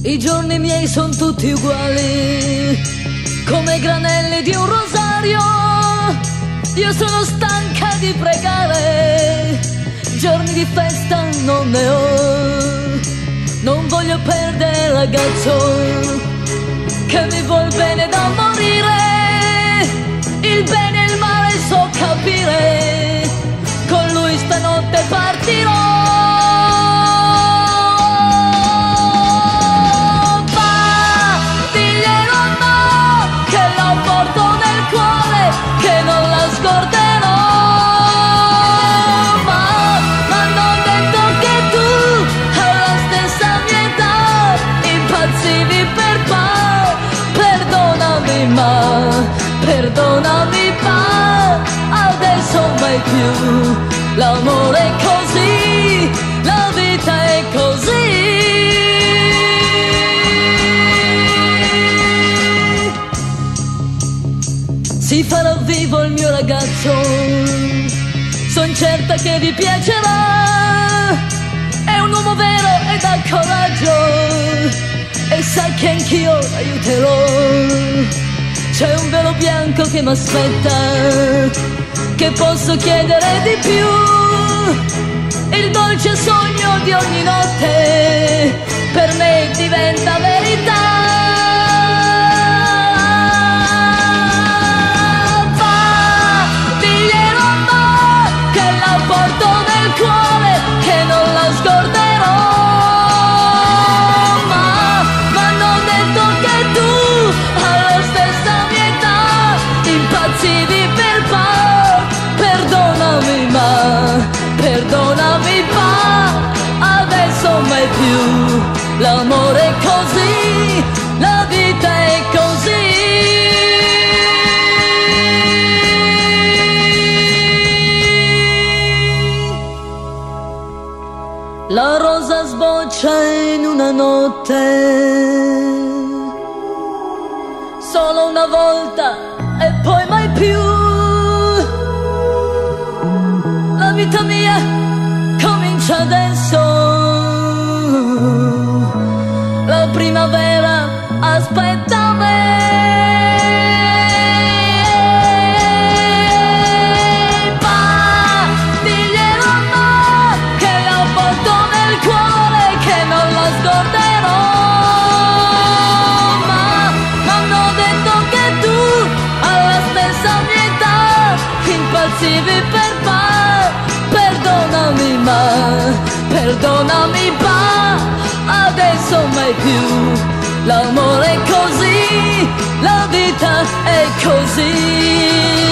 I giorni miei sono tutti uguali, come granelli di un rosario. Io sono stanca di pregare, giorni di festa non ne ho. Non voglio perdere il ragazzo che mi vuol bene da morire. Il bene e il male so capire, con lui stanotte partirò. Perdonami pa, adesso mai più. L'amore è così, la vita è così. Si farà vivo il mio ragazzo, son certa che vi piacerà. È un uomo vero e dà coraggio, e sa che anch'io l'aiuterò. C'è un velo bianco che m'aspetta, che posso chiedere di più. Il dolce sogno di ogni notte per me diventa verità. Va, diglielo no, che la porto nel cuore, che non la scorderò. Ma non detto che tu alla stessa impazzivi per pa, perdonami ma, perdonami pa, adesso mai più. L'amore è così, la vita è così. La rosa sboccia in una notte, solo una volta e poi mai più. La vita mia comincia adesso, la primavera aspetta me. Pa, diglielo no, che la porto nel cuore, che non la scorderò. Ma hanno detto che tu alla stessa mia età impazzivi per pa, perdonami ma, perdonami pa, adesso mai più. L'amore è così, la vita è così.